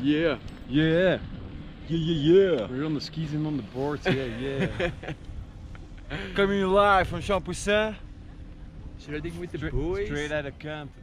Yeah. Yeah. Yeah. We're on the skis and on the boards. Yeah. Coming live from Jean Poussin. Shredding with the boys. Straight out of Compton.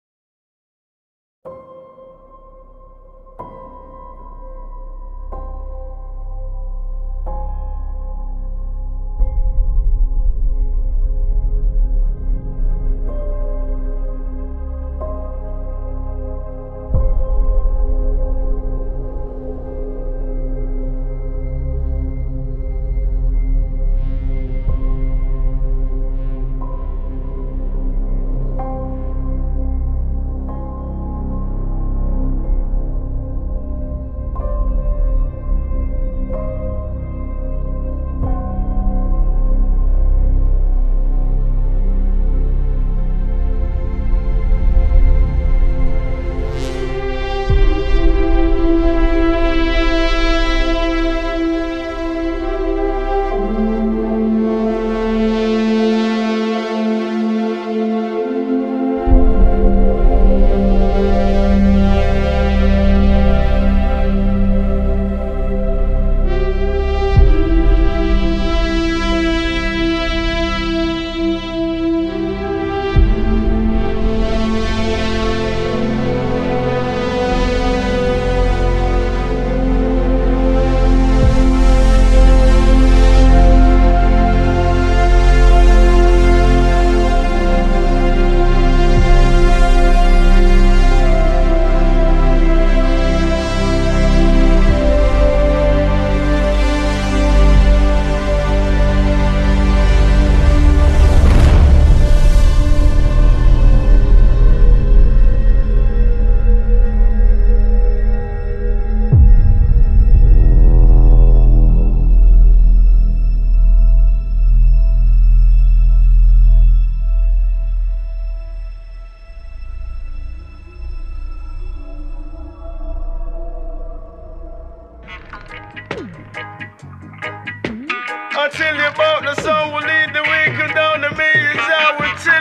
I'll tell you about the song will lead the way, come down to me, is I will tell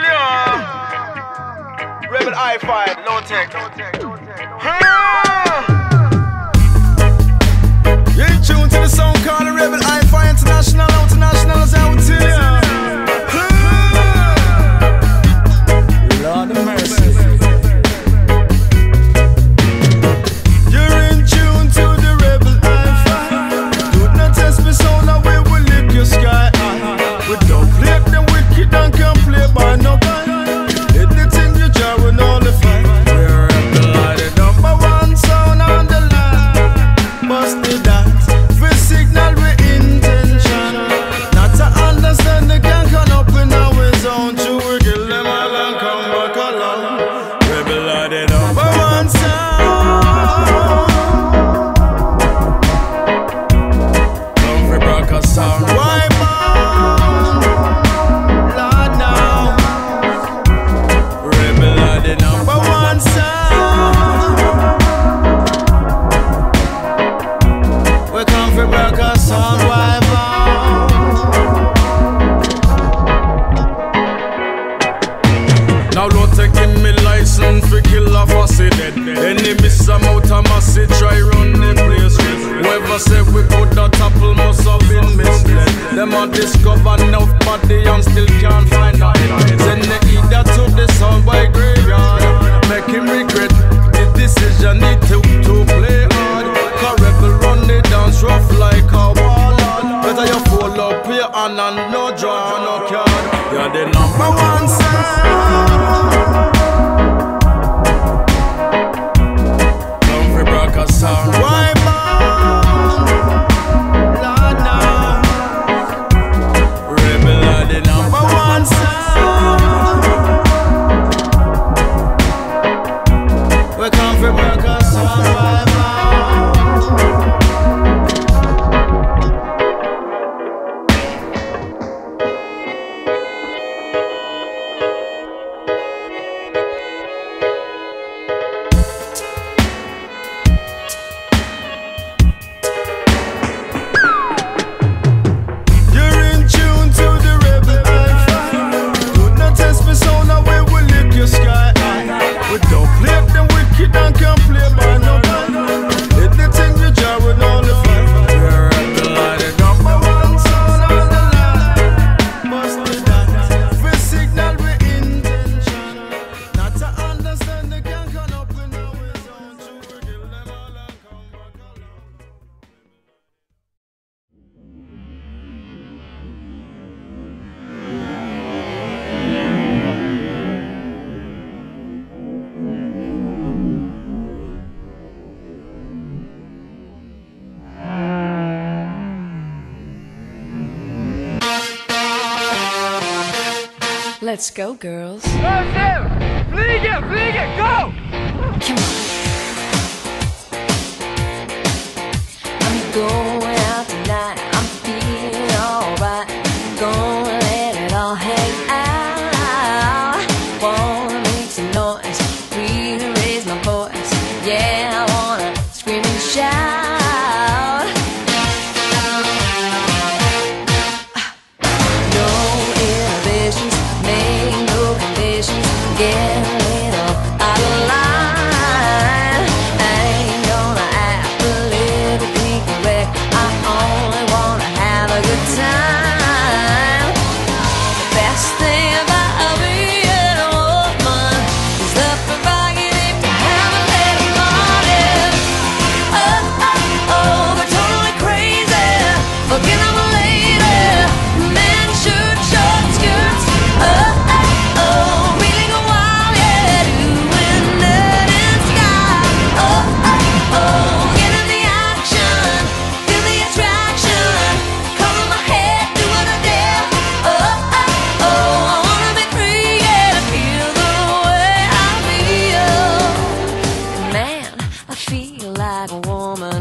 you. Rebel I-5, low tech. You're in tune to the song called the Rebel I-5 International, as I will tell you. Lord of mercy. Say we put the topple must have been misled. Them a discover enough body and still can't find out. Send the either to the soundboy graveyard. Make him regret the decision he took to play hard. Cause Rebel run the dance rough like a warlord. Better you fall up your hand and no draw no card. You're the number one sound. Come for broadcast sound. Why we come for broadcast sound. Let's go, girls. Go, Sam! Fliegen! Fliegen! Go! Come on. I'm going out tonight. I'm feeling alright. Gonna let it all hang out. Wanna make some noise, really raise my voice. Yeah, I wanna scream and shout. No inhibitions, make no conditions. Get a little out of line. I ain't gonna act politically correct. I only wanna have a good time. Best thing about being a woman is the prerogative to have a little money. Oh, oh, oh, we're totally crazy. Forget I'm a lady. Men shoot short skirts. Oh, oh, oh, really go wild, yeah, doing dirt and sky. Oh, oh, oh, get in the action, feel the attraction. Color my head, do what I dare. Oh, oh, oh, I wanna be free, yeah, feel the way I feel. Man, I feel like a woman.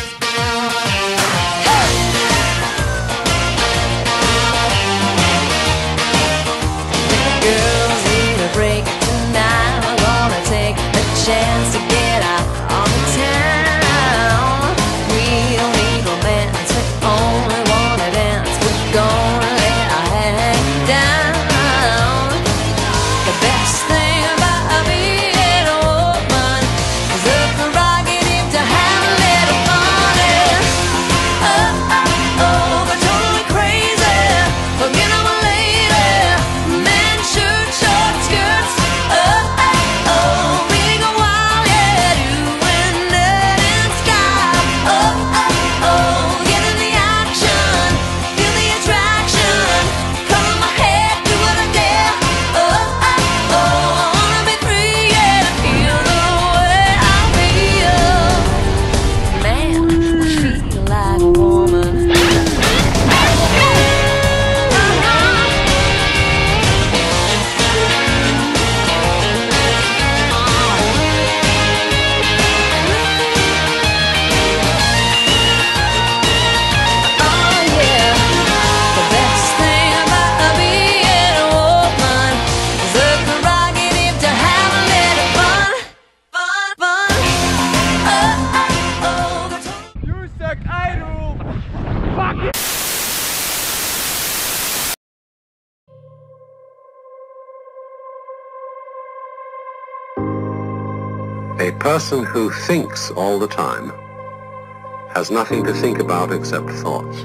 Girls need a break tonight. We're gonna take a chance to get out on the town. We don't need romance, we only wanna dance. We're gonna let our hang down. The best thing about being a woman is the prerogative to have a little money. Oh, oh, oh, we're totally crazy. Forget I'm a lady. Men shoot short skirts. Oh, oh, oh, really go wild, yeah, doing dirt and sky. Oh, oh, oh, get in the action, feel the attraction. Color my head, do what I dare. Oh, oh, oh, I wanna be free, yeah, feel the way I feel. Man, I feel like a woman. Oh yeah, the best thing about being a woman is the prerogative to have a little fun, fun, fun. Oh, oh, oh. You suck, idol! Fuck it! A person who thinks all the time has nothing to think about except thoughts.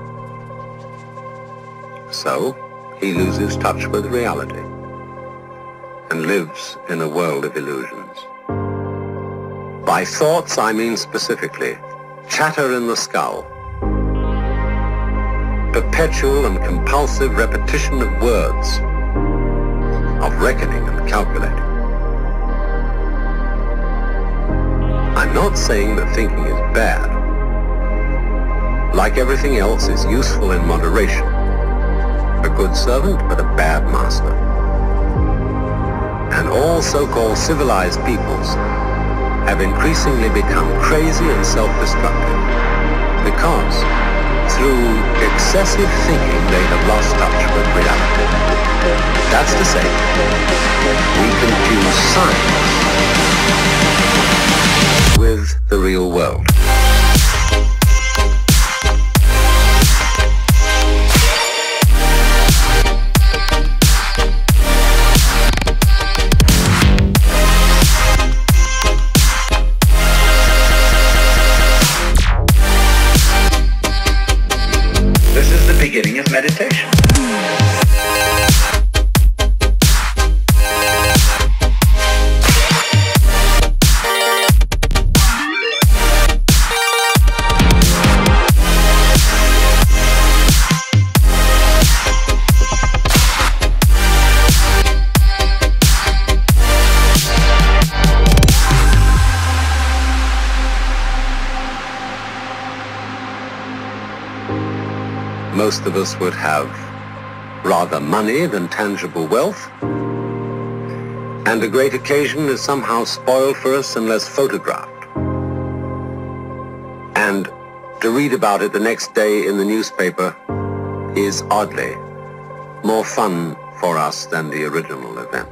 So, he loses touch with reality and lives in a world of illusions. By thoughts, I mean specifically chatter in the skull, perpetual and compulsive repetition of words, of reckoning and calculating. I'm not saying that thinking is bad. Like everything else, is useful in moderation. A good servant, but a bad master. And all so-called civilized peoples have increasingly become crazy and self-destructive because through excessive thinking they have lost touch with reality. That's to say, we confuse science with the real world. This is the beginning of meditation. Most of us would have rather money than tangible wealth, and a great occasion is somehow spoiled for us unless photographed. And to read about it the next day in the newspaper is oddly more fun for us than the original event.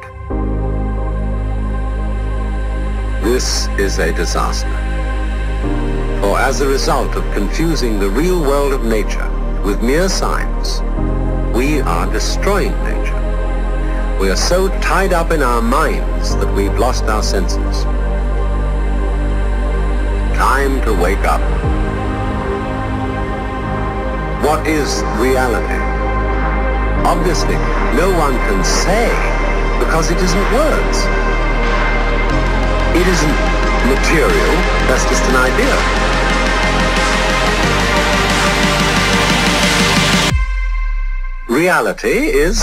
This is a disaster. For as a result of confusing the real world of nature with mere science, we are destroying nature. We are so tied up in our minds that we've lost our senses. Time to wake up. What is reality? Obviously, no one can say because it isn't words. It isn't material, that's just an idea. Reality is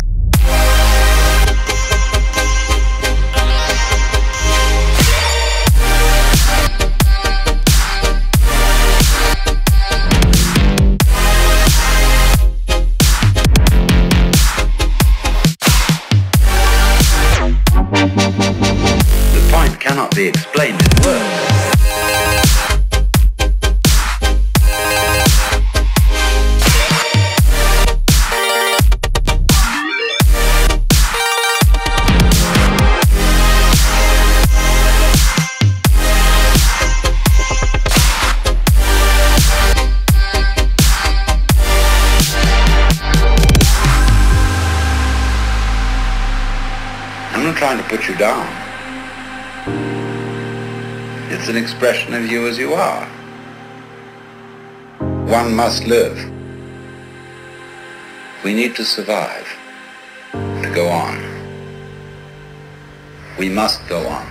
cannot be explained in words. I'm not trying to put you down. It's an expression of you as you are. One must live. We need to survive, to go on. We must go on.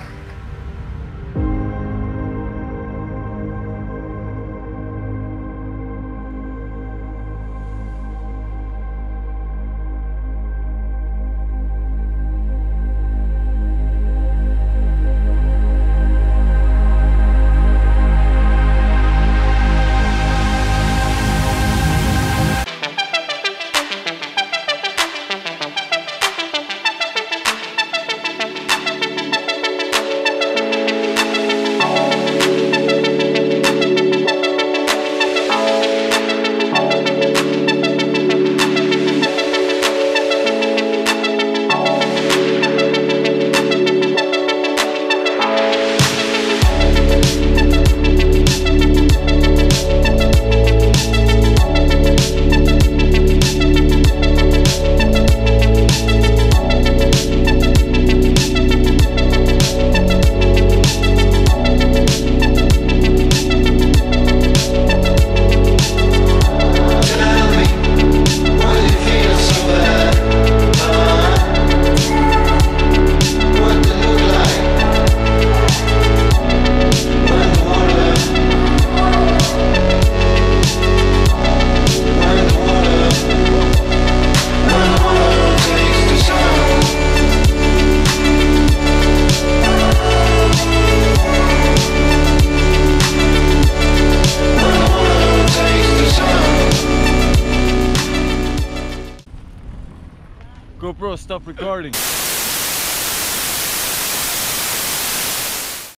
GoPro, stop recording.